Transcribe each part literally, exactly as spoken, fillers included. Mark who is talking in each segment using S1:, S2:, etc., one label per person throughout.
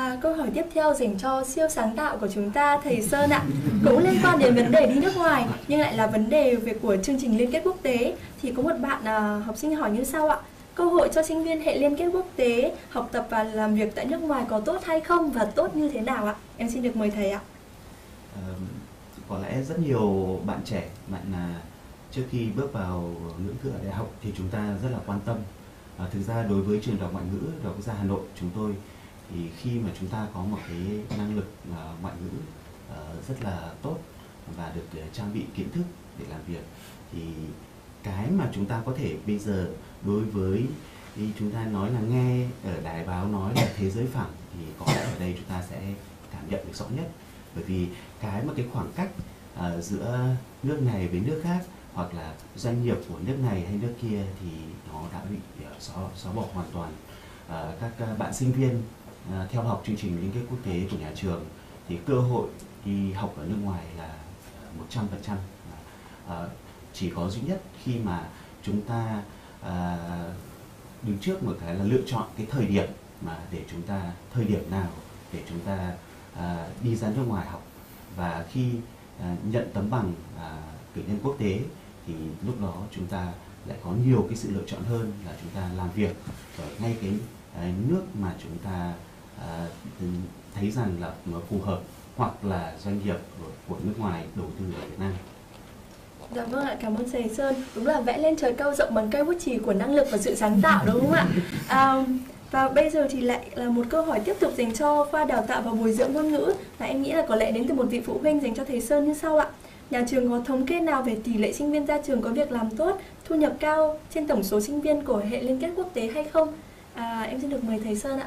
S1: À, câu hỏi tiếp theo dành cho siêu sáng tạo của chúng ta, thầy Sơn ạ. Cũng liên quan đến vấn đề đi nước ngoài, nhưng lại là vấn đề về của chương trình liên kết quốc tế. Thì có một bạn à, học sinh hỏi như sau ạ. Cơ hội cho sinh viên hệ liên kết quốc tế học tập và làm việc tại nước ngoài có tốt hay không và tốt như thế nào ạ? Em xin được mời thầy ạ.
S2: À, có lẽ rất nhiều bạn trẻ, bạn là trước khi bước vào ngưỡng cửa đại học thì chúng ta rất là quan tâm. À, thực ra đối với trường đại học ngoại ngữ Đại học Quốc gia Hà Nội chúng tôi thì khi mà chúng ta có một cái năng lực uh, ngoại ngữ uh, rất là tốt và được uh, trang bị kiến thức để làm việc, thì cái mà chúng ta có thể bây giờ đối với thì chúng ta nói là nghe ở đài báo nói là thế giới phẳng, thì có lẽ ở đây chúng ta sẽ cảm nhận được rõ nhất, bởi vì cái mà cái khoảng cách uh, giữa nước này với nước khác hoặc là doanh nghiệp của nước này hay nước kia thì nó đã bị uh, xóa, xóa bỏ hoàn toàn. Uh, các uh, bạn sinh viên uh, theo học chương trình liên kết quốc tế của nhà trường thì cơ hội đi học ở nước ngoài là một trăm phần trăm. Uh, chỉ có duy nhất khi mà chúng ta uh, đứng trước một cái là lựa chọn cái thời điểm mà để chúng ta thời điểm nào để chúng ta uh, đi ra nước ngoài học, và khi uh, nhận tấm bằng uh, cử nhân quốc tế thì lúc đó chúng ta lại có nhiều cái sự lựa chọn hơn là chúng ta làm việc ở ngay cái uh, nước mà chúng ta uh, thấy rằng là nó phù hợp, hoặc là doanh nghiệp của, của nước ngoài đầu tư ở Việt Nam.
S1: Dạ vâng ạ, cảm ơn thầy Sơn. Đúng là vẽ lên trời cao rộng bằng cây bút chì của năng lực và sự sáng tạo, đúng không ạ? À, và bây giờ thì lại là một câu hỏi tiếp tục dành cho khoa đào tạo và bồi dưỡng ngôn ngữ, và em nghĩ là có lẽ đến từ một vị phụ huynh dành cho thầy Sơn như sau ạ. Nhà trường có thống kê nào về tỷ lệ sinh viên ra trường có việc làm tốt, thu nhập cao trên tổng số sinh viên của hệ liên kết quốc tế hay không? À, em xin được mời thầy Sơn ạ.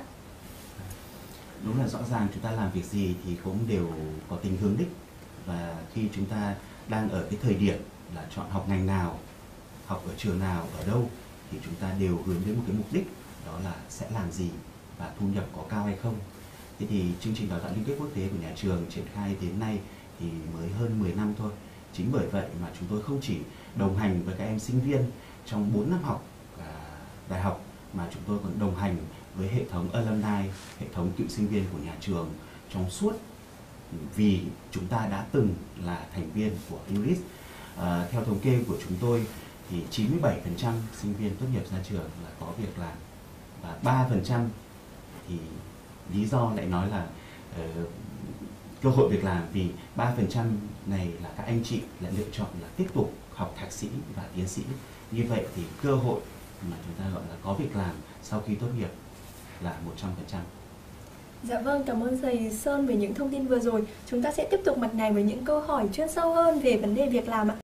S2: Đúng là rõ ràng chúng ta làm việc gì thì cũng đều có tính hướng đích, và khi chúng ta đang ở cái thời điểm là chọn học ngành nào, học ở trường nào, ở đâu, thì chúng ta đều hướng đến một cái mục đích, đó là sẽ làm gì và thu nhập có cao hay không. Thế thì chương trình đào tạo liên kết quốc tế của nhà trường triển khai đến nay thì mới hơn mười năm thôi. Chính bởi vậy mà chúng tôi không chỉ đồng hành với các em sinh viên trong bốn năm học à, đại học, mà chúng tôi còn đồng hành với hệ thống alumni, hệ thống cựu sinh viên của nhà trường trong suốt, vì chúng ta đã từng là thành viên của u rít. À, theo thống kê của chúng tôi thì chín mươi bảy phần trăm sinh viên tốt nghiệp ra trường là có việc làm, và ba phần trăm thì lý do lại nói là uh, cơ hội việc làm, vì ba phần trăm này là các anh chị lại lựa chọn là tiếp tục học thạc sĩ và tiến sĩ. Như vậy thì cơ hội mà chúng ta gọi là có việc làm sau khi tốt nghiệp là một trăm phần trăm.
S1: Dạ vâng, cảm ơn thầy Sơn về những thông tin vừa rồi. Chúng ta sẽ tiếp tục mặt này với những câu hỏi chuyên sâu hơn về vấn đề việc làm ạ.